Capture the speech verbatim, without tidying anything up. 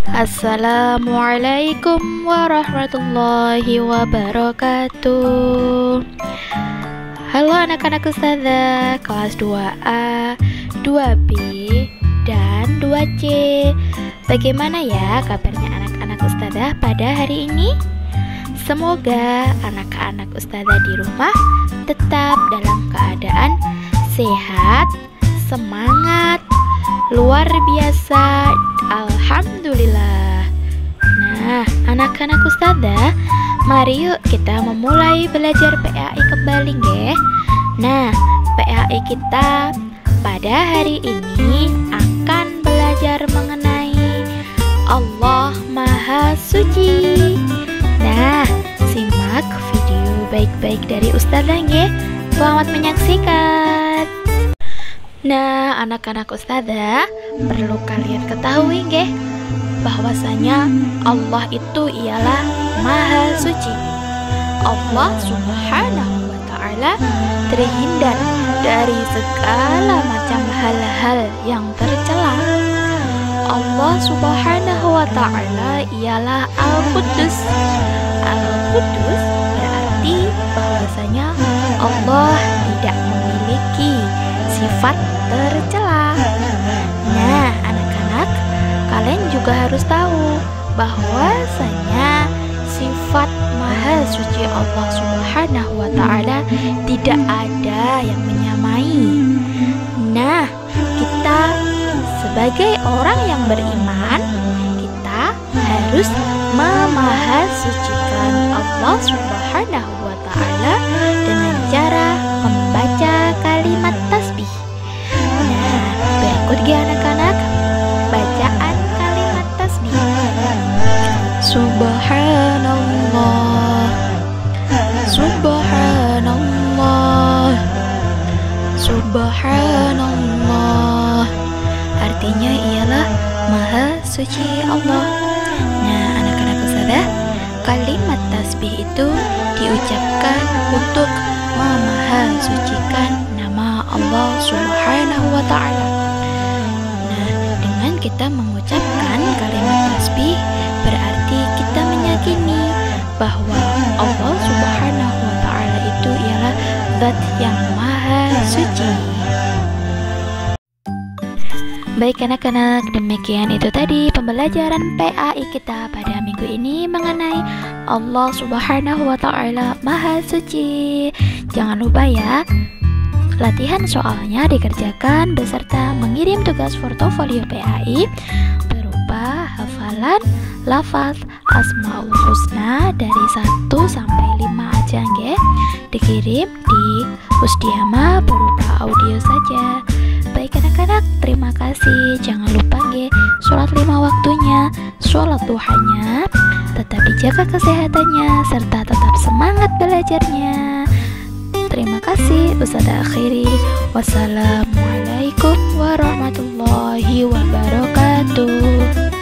Assalamualaikum warahmatullahi wabarakatuh. Halo anak-anak ustazah kelas dua A, dua B, dan dua C. Bagaimana ya kabarnya anak-anak ustazah pada hari ini? Semoga anak-anak ustazah di rumah tetap dalam keadaan sehat, semangat, luar biasa. Alhamdulillah. Nah, anak-anak ustazah, mari yuk kita memulai belajar P A I kembali nggih. Nah, P A I kita pada hari ini akan belajar mengenai Allah Maha Suci. Nah, simak video baik-baik dari ustazah nggih. Selamat menyaksikan. Nah, anak-anak ustazah, perlu kalian ketahui nggih bahwasanya Allah itu ialah Maha Suci. Allah Subhanahu wa Ta'ala terhindar dari segala macam hal-hal yang tercela. Allah Subhanahu wa Ta'ala ialah Al-Quddus. Al-Quddus berarti bahwasanya Allah tidak memiliki sifat tercela. Nah, anak-anak, kalian juga harus tahu bahwasanya sifat Maha Suci Allah Subhanahu wa Ta'ala tidak ada yang menyamai. Nah, kita sebagai orang yang beriman, kita harus memahasucikan Allah Subhanahu wa Ta'ala dengan cara membaca kalimat tasbih. Nah, berikut ya anak-anak bacaan kalimat tasbih. Subhanallah, Subhanallah, Subhanallah. Artinya ialah Maha Suci Allah. Nah, anak-anak ustazah, kalimat tasbih itu diucapkan untuk memahasucikan nama Allah Subhanahu wa Ta'ala. Nah, dengan kita mengucapkan kalimat tasbih berarti kita meyakini bahwa Allah Subhanahu wa Ta'ala itu ialah Zat yang Maha Suci. Baik anak-anak, demikian itu tadi pembelajaran P A I kita pada minggu ini mengenai Allah Subhanahu wa Ta'ala Maha Suci. Jangan lupa ya, latihan soalnya dikerjakan beserta mengirim tugas portofolio P A I berupa hafalan lafaz Asmaul Husna dari satu sampai lima aja nggih. Dikirim di Husdiama berupa audio saja. Baik anak-anak, terima kasih. Jangan lupa nggih sholat lima waktunya, sholat duhanya, tetap dijaga kesehatannya serta tetap semangat belajarnya. Terima kasih. Ustazah akhiri. Wassalamualaikum warahmatullahi wabarakatuh.